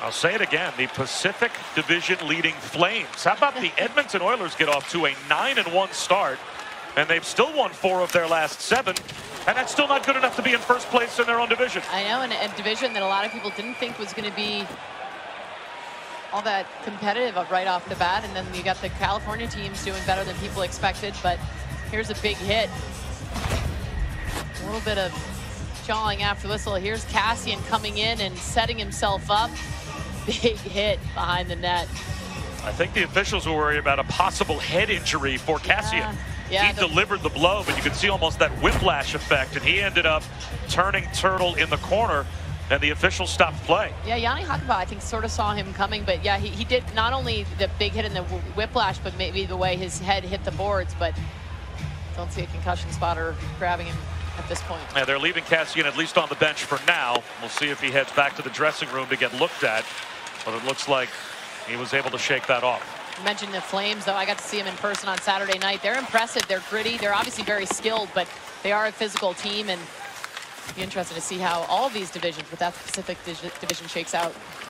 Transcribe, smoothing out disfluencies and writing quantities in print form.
I'll say it again, the Pacific Division leading Flames. How about the Edmonton Oilers get off to a 9-1 start, and they've still won 4 of their last 7, and that's still not good enough to be in first place in their own division. I know, in a division that a lot of people didn't think was going to be all that competitive right off the bat, and then you got the California teams doing better than people expected, but here's a big hit. A little bit of jawing after whistle. Here's Kassian coming in and setting himself up. Big hit behind the net. I think the officials were worried about a possible head injury for Kassian. Yeah, he delivered the blow, but you could see almost that whiplash effect, and he ended up turning turtle in the corner, and the officials stopped play. Yeah, Jani Hakanpaa, I think, sort of saw him coming, but yeah, he did not only the big hit and the whiplash, but maybe the way his head hit the boards, but don't see a concussion spotter grabbing him at this point. Yeah, they're leaving Kassian at least on the bench for now. We'll see if he heads back to the dressing room to get looked at, but it looks like he was able to shake that off. You mentioned the Flames, though. I got to see them in person on Saturday night. They're impressive. They're gritty. They're obviously very skilled, but they are a physical team, and be interested to see how all of these divisions with that Pacific division shakes out.